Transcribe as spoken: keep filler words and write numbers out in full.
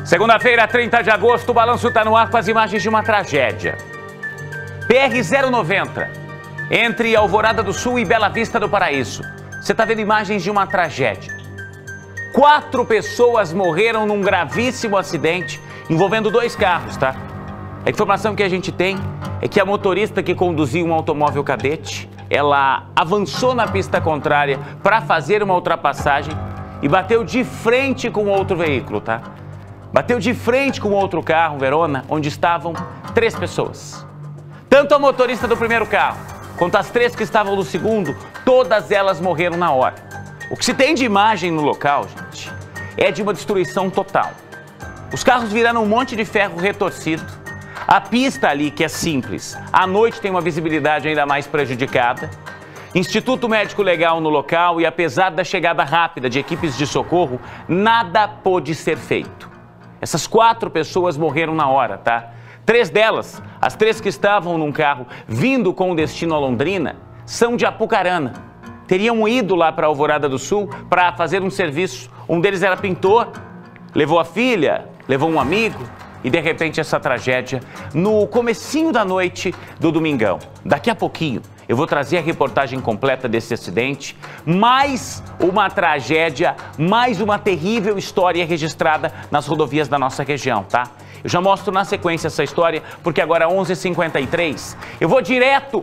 Segunda-feira, trinta de agosto, o Balanço está no ar com as imagens de uma tragédia. P R zero noventa, entre Alvorada do Sul e Bela Vista do Paraíso. Você está vendo imagens de uma tragédia. Quatro pessoas morreram num gravíssimo acidente envolvendo dois carros, tá? A informação que a gente tem é que a motorista que conduzia um automóvel cadete, ela avançou na pista contrária para fazer uma ultrapassagem e bateu de frente com outro veículo, tá? Bateu de frente com outro carro, Verona, onde estavam três pessoas. Tanto a motorista do primeiro carro, quanto as três que estavam no segundo, todas elas morreram na hora. O que se tem de imagem no local, gente, é de uma destruição total. Os carros viraram um monte de ferro retorcido. A pista ali, que é simples, à noite tem uma visibilidade ainda mais prejudicada. Instituto Médico Legal no local e, apesar da chegada rápida de equipes de socorro, nada pôde ser feito. Essas quatro pessoas morreram na hora, tá? Três delas, as três que estavam num carro vindo com destino a Londrina, são de Apucarana. Teriam ido lá para Alvorada do Sul para fazer um serviço. Um deles era pintor, levou a filha, levou um amigo e, de repente, essa tragédia no comecinho da noite do domingão. Daqui a pouquinho eu vou trazer a reportagem completa desse acidente, mais uma tragédia, mais uma terrível história registrada nas rodovias da nossa região, tá? Eu já mostro na sequência essa história, porque agora onze e cinquenta e três, eu vou direto